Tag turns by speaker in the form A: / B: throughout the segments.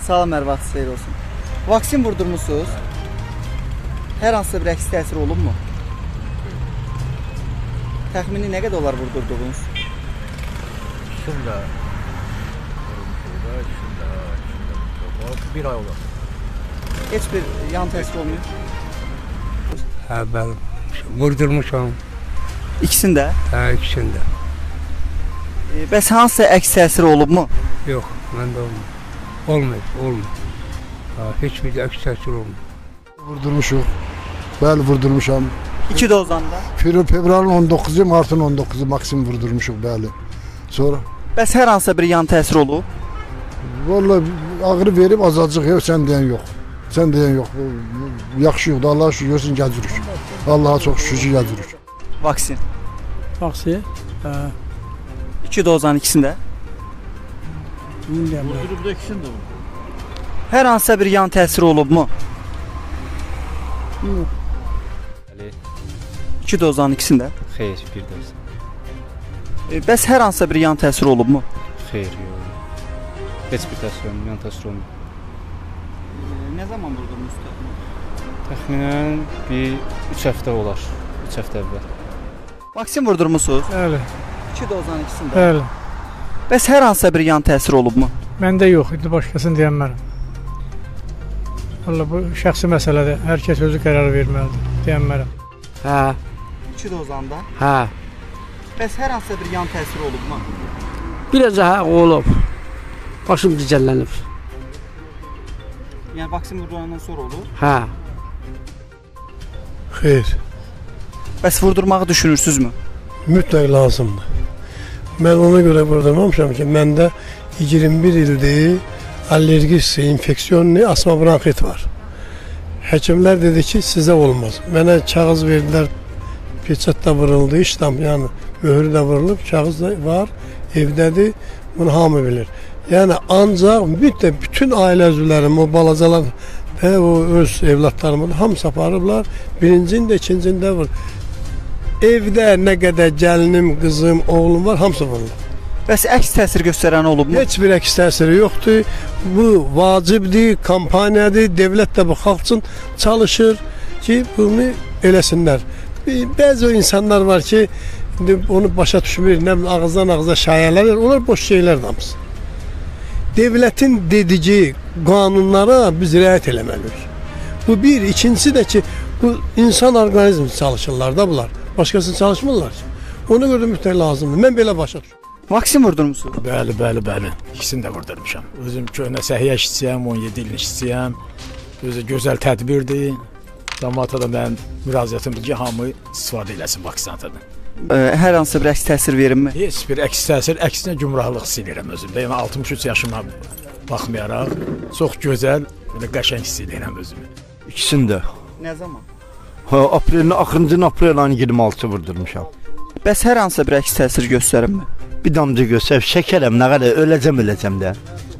A: Salam, hər vaxt xeyir olsun. Vaksin vurdurmusunuz? Hər hansısa bir əks təsir olubmu? Təxmini nə qədər olar vurdurduğunuz?
B: Şimdi bir ay olur.
A: Heç bir yan təsir olmuyor?
C: Hə, bəli. Vurdurmuşam.
A: İkisində?
C: Hə, ikisində.
A: Bəs hansısa əks təsir olubmu?
C: Yox, məndə olmuyor. Olmuyor. Ha, heç bir əks təsir olmuyor.
D: Vurdurmuşuq. Bəli, vurdurmuşam.
A: 2 dozanda?
D: Fevralın 19'u, Mart'ın 19'u maksimum vurdurmuşuq, bəli. Sonra?
A: Bəs hər hansısa bir yan təsir olub?
D: Vallahi ağrı verib azacıq, yox, sən deyən yox. Sən deyən yox. Yaxşı yoxdur, Allah'a şükür, görsün gəzirik. Allah'a çox şükür gəzirik.
A: Vaksin?
E: Vaksin?
A: 2 dozanın ikisində?
B: Vurdurub da ikisində olur.
A: Hər hansısa bir yan təsiri olubmu?
E: Yox.
A: 2 dozanın ikisində?
F: Xeyr, bir doza.
A: Bəs hər hansısa bir yan təsiri olubmu?
F: Xeyr, yox. Heç bir təsir olmuyor, yan təsir olmuyor.
A: Nə zaman vurdurmuşsunuz?
F: Təxminən bir 3 həftə olar. 3 həftə əvvəl.
A: Vaksin vurdurmusunuz?
E: Bəli,
A: 2 dozanın ikisində?
E: bəli.
A: Bəs hər hansısa bir yan təsiri olubmu?
E: Məndə yox idi, başqasını deyənmərəm. Valla bu şəxsi məsələdir, hər kəs özü qərar verməlidir, deyənmərəm.
G: Hə,
A: 2 dozanda?
G: hə.
A: Bəs hər hansısa bir yan təsiri olubmu?
G: Biraz hə olub. Başım gicəllənib.
A: Yəni vaksin vurdurandan sonra olur?
G: Hə.
H: Xeyr,
A: Bəs vurdurmağı düşünürsünüzmü?
H: mütləq lazımdır. Mən ona görə vurdurmamışam ki, məndə 21 ildir allergik infeksiyonlu asma bronxit var. Həkimlər dedi ki, sizə olmaz. Mənə kağız verdilər, peçat da vuruldu, iştam, yəni möhür də vurulub, kağız da var, evdədir, bunu hamı bilir. Yəni ancaq bütün ailə üzvlərim, o balacalar və o öz evlatlarımı hamısı aparıblar, birincində, ikincində vurur. Evdə nə qədər gəlinim, qızım, oğlum var, hamısı vurulur.
A: Bəs əks təsir göstərən olubmu?
H: Heç bir əks təsiri yoxdur. Bu vacibdir, kampaniyadır, dövlət də bu xalq üçün çalışır ki, bunu eləsinlər. Bəzi o insanlar var ki, onu başa düşmür, nə ağızdan ağıza şayələr, onlar boş şeylər damız. Devlətin dediyi qanunlara biz riayət eləməliyik. Bu bir, ikincisi də ki, bu insan orqanizmi çalışırlar da bunlar. Başqası çalışmırlar ki. Ona görə mütləq lazımdır. Mən belə başa düşürəm.
A: Vaksin vurdurmusunuz?
B: Bəli. İkisini də vurdurmuşam. Özüm köhnə səhiyyə işçiyəm, 17 ilin işçiyəm. Özü gözəl tədbirdir. Cəmaata da mən müraciətimdir ki, hamı istifadə eləsin vaksinatadan.
A: Hər hansısa bir əks təsir verirmi?
B: Heç bir əks təsir, əksinə gümrahlıq hiss edirəm özümdə. Yəni 63 yaşıma baxmayaraq çox gözəl, belə qəşəng hiss edirəm özümü.
I: İkisində.
A: Nə zaman?
I: Aprelin axırıncı aprel ayının 26-sı vurdurmuşam.
A: Bəs hər hansısa bir əks təsir göstərirmi?
I: Bir damcı göstər, şəkərəm, nə qədər öləcəm də.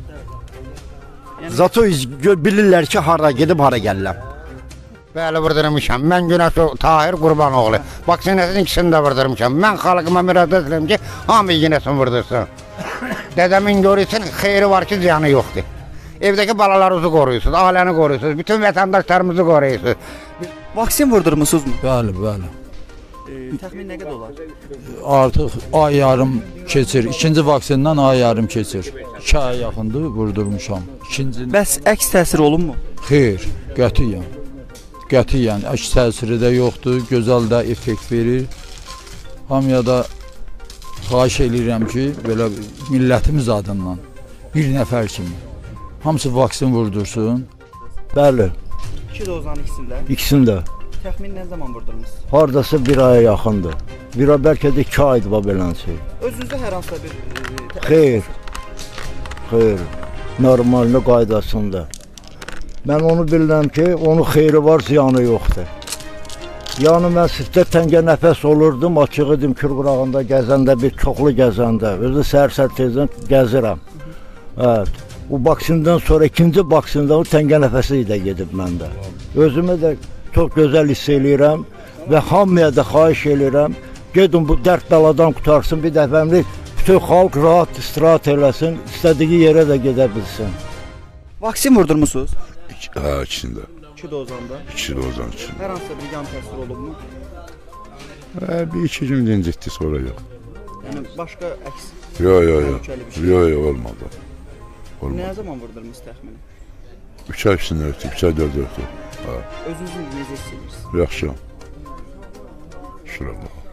I: Zato bilirlər ki, hara gedib, hara gəlirəm.
J: Bəli, vurdurmuşam. Mən Günəş Tahir Qurbanoğlu. Vaksinasının ikisini də vurdurmuşam. Mən xalqıma müraciət edirəm ki, hamı iğnesini vurdursun. Dədəmin görürsün, xeyri var ki, ziyanı yoxdur. Evdəki balalarınızı qoruyursunuz, ailəni qoruyursunuz, bütün vətəndaşlarımızı qoruyursunuz.
A: Vaksin vurdurmusunuzmu?
K: Bəli.
A: Təxmin nə qədər olar?
K: Artıq ay yarım keçir. İkinci vaksindən ay yarım keçir. 2 ay yaxındır vurdurmuşam.
A: Bəs əks təsir olunmu?
K: Xeyr, qətiyyən əks təsiri də yoxdur, gözəl də effekt verir. Hamıya da xahiş edirəm ki, belə millətimiz adından bir nəfər kimi hamısı vaksin vurdursun.
I: Bəli.
A: 2 dozanın ikisində?
I: İkisində.
A: Təxmin nə zaman vurdurmusunuz?
I: Hardasa bir aya yaxındır. Bir ay bəlkə də 2 aydır var belənsi.
A: Özünüzdə hər hansısa bir...
I: Xeyr. Normalını qaydasında. Mən onu bilirəm ki, onun xeyri var, ziyanı yoxdur. Yəni mən sizdə təngə nəfəs olurdum, açıq idim Kür qırağında gəzəndə, bir çoxlu gəzəndə. Özü səhər tezdən gəzirəm. Evet. O vaksindən sonra ikinci vaksində o təngə nəfəsi də gedib məndə. Özümü də çox gözəl hiss eləyirəm və hamıya da xahiş eləyirəm. Gedin bu dərd baladan qutarsın, bir dəfəmlik bütün xalq rahat istirahət eləsin, istədiyi yerə də gedə bilsin.
A: Vaksin vurdurmusunuz?
L: Ha, ikisində.
A: 2 dozanda.
L: 2 dozan üçün.
A: Hər hansı bir yan təsir olubmu?
L: Bir iki gün dincitdi, sonra yox.
A: Yəni başqa əks.
L: Yox, olmadı.
A: Nə zaman vurdurmusunuz təxminən?
L: 3 ay üstündə ötdü, 3 ay 4 ötdü.
A: Özünüzü necə hiss edirsiniz?
L: Yaxşı. Şükür Allah.